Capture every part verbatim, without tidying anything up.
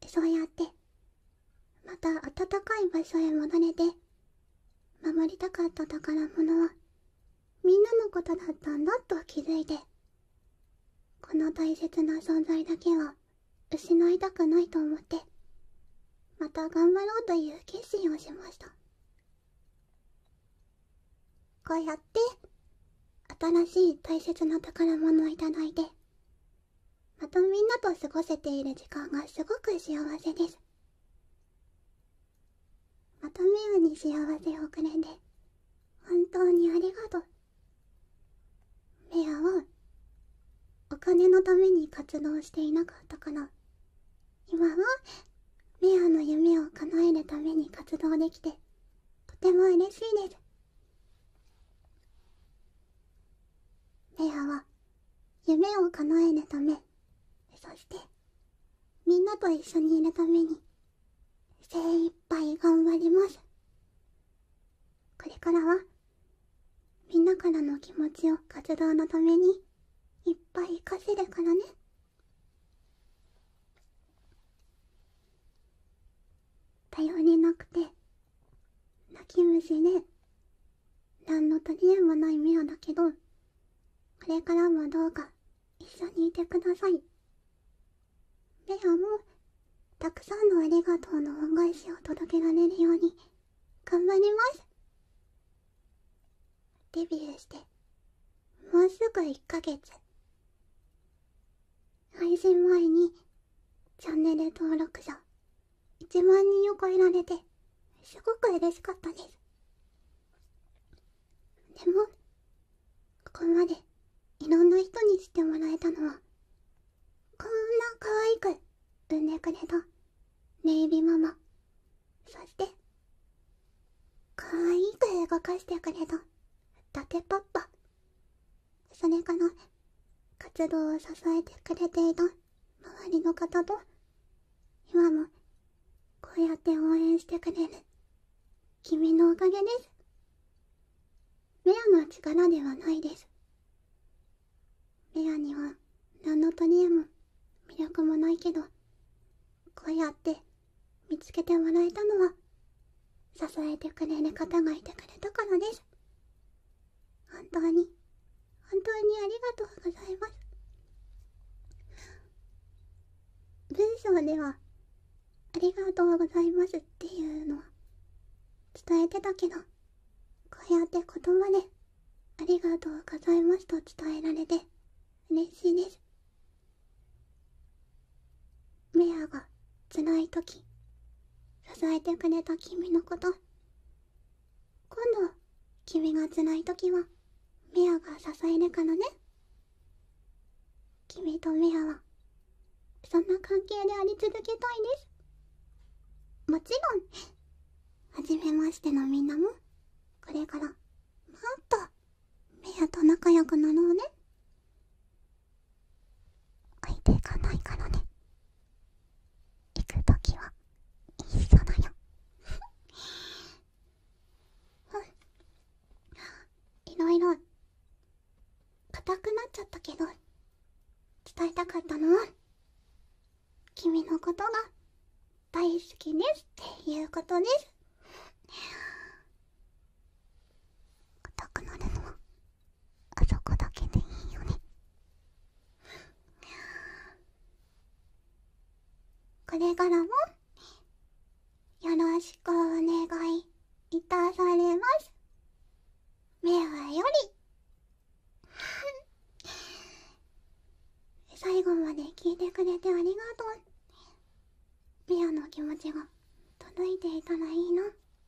そうやってまた暖かい場所へ戻れて、守りたかった宝物はみんなのことだったんだと気づいて、この大切な存在だけは失いたくないと思って、また頑張ろうという決心をしました。こうやって新しい大切な宝物をいただいて、またみんなと過ごせている時間がすごく幸せです。またメアに幸せをくれて本当にありがとう。メアはお金のために活動していなかったから、今はメアの夢を叶えるために活動できてとても嬉しいです。メアは夢を叶えるため、そしてみんなと一緒にいるために精一杯頑張ります。これからはみんなからの気持ちを活動のためにいっぱい活かせるからね。頼りなくて泣き虫で何の取り柄もないメアだけど、これからもどうか一緒にいてください。メアもたくさんのありがとうの恩返しを届けられるように頑張ります。デビューしてもうすぐいっかげつ。配信前にチャンネル登録者いちまんにんを超えられてすごく嬉しかったです。でもここまでいろんな人に知ってもらえたのは、こんな可愛く産んでくれたネイビママ、そして可愛く動かしてくれたダテパッパ、それから活動を支えてくれていた周りの方と、今もこうやって応援してくれる君のおかげです。メアの力ではないです。メアには何の取り柄も魅力もないけど、こうやって見つけてもらえたのは支えてくれる方がいてくれたからです。本当に本当にありがとうございます。文章ではありがとうございますっていうのは伝えてたけど、こうやって言葉でありがとうございますと伝えられて嬉しいです。メアが辛い時支えてくれた君のこと、今度君が辛い時はメアが支えるからね。君とメアはそんな関係であり続けたいです。もちろん初めましてのみんなもこれからもっとメアと仲良くなろうね。置いていかないからね。行くときは一緒だよ。いろいろ硬くなっちゃったけど、伝えたかったのは君のことが大好きですっていうことです。硬くなるのはあそこだけでいいよね。これからもよろしくお願いいたされます。メアより最後まで聞いてくれてありがとう。メアの気持ちが届いていたらいいな。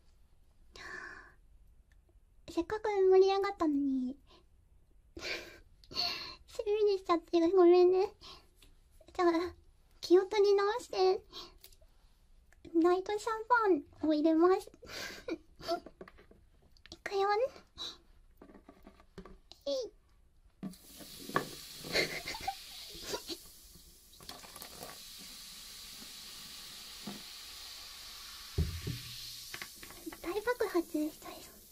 せっかく盛り上がったのにしみにしちゃってごめんね。じゃあ気を取り直してナイトシャンパンを入れますいくよ。えい大爆発したよ。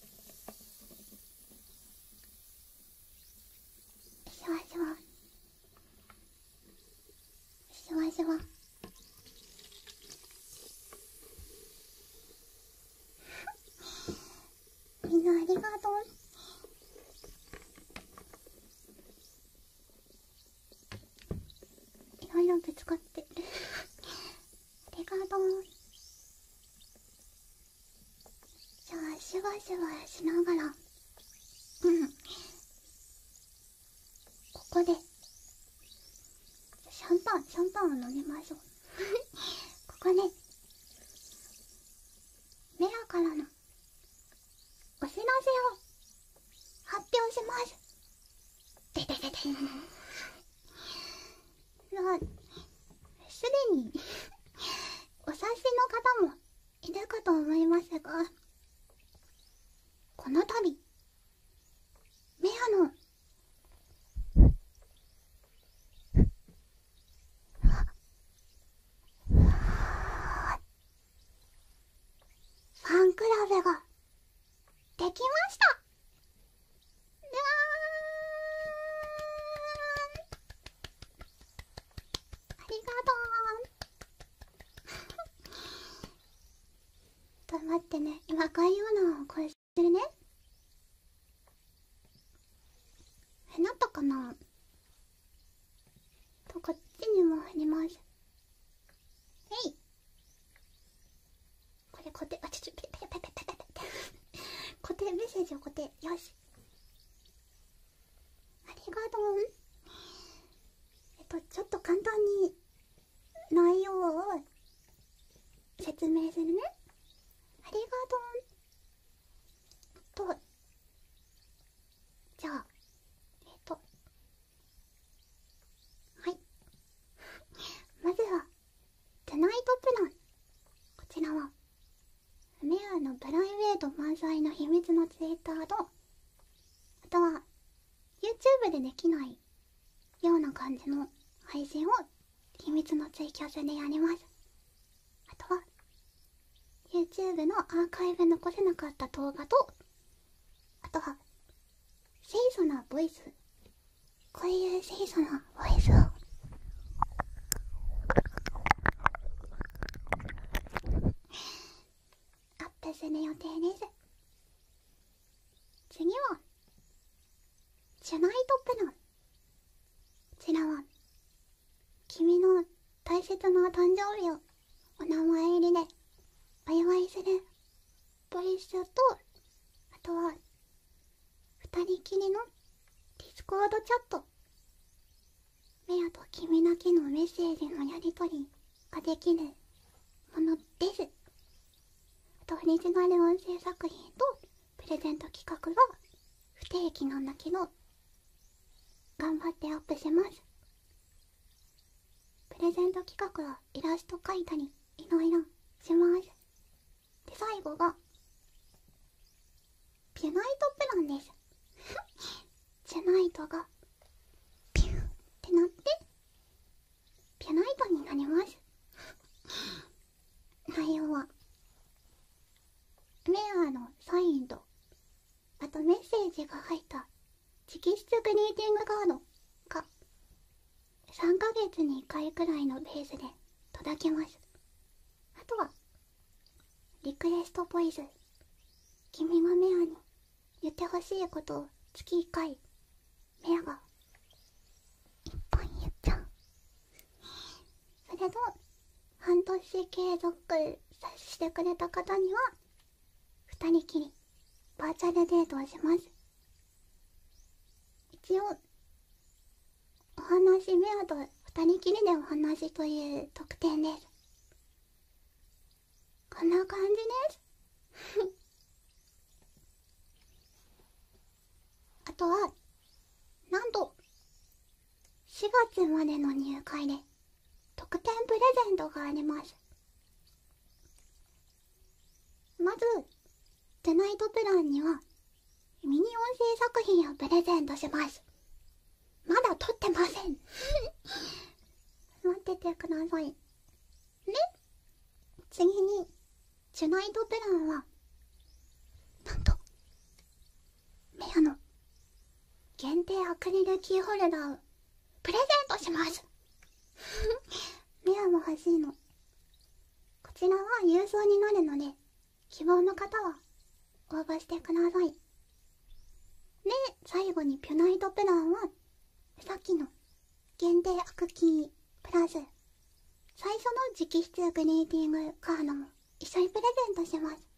シュワシュワシュワシュワ使ってるありがとう。じゃあシュワシュワしながら、うんここでシャンパンシャンパンを飲みましょうここでメアからのお知らせを発表します。ででででんまあすでにお察しの方もいるかと思いますが、この度メアのファンクラブができました。うわーありがとうと待ってね、今概要欄をこれしてるね。え、なったかなと、こっちにもあります。えいこれ固定、あ、ちょちょ、ペペペペペペペペ固定、メッセージを固定、よしありがとう。えっと、ちょっと簡単に内容を説明するね。ありがとう。と、じゃあ、えっと、はい。まずは、トゥナイトプラン。こちらは、メアのプライベート満載の秘密のツイッターと、あとは、YouTube でできないような感じの配信を秘密のツイキャスでやります。あとは、YouTube のアーカイブ残せなかった動画と、あとは清楚なボイス、こういう清楚なボイスをアップする予定です。次はチュナイトプラン。こちらは君の大切な誕生日をお名前入りでお祝いするボイスと、あとは二人きりのディスコードチャット、メアと君だけのメッセージのやり取りができるものです。あとオリジナル音声作品とプレゼント企画が不定期なんだけど頑張ってアップします。プレゼント企画はイラスト描いたりいろいろします。で、最後がピュナイトプランですチュナイトがピューってなってピュナイトになります内容はメアのサインと、あとメッセージが入った直筆グリーティングカードがさんかげつにいっかいくらいのペースで届きます。あとはリクエストボイス、君がメアに言ってほしいことを月いっかいメアがいっぱい言っちゃう。それと半年継続してくれた方には二人きりバーチャルデートをします。一応お話、メアと二人きりでお話という特典です。こんな感じですあとはなんとしがつまでの入会で特典プレゼントがあります。まずトゥナイトプランにはミニ音声作品をプレゼントします。まだ撮ってません待っててくださいね。次にチュナイトプランはなんとメアの限定アクリルキーホルダーをプレゼントしますメアも欲しいの。こちらは郵送になるので希望の方は応募してください。で、最後にピュナイトプランはさっきの限定アクキープラス最初の直筆グリーティングカードも一緒にプレゼントします。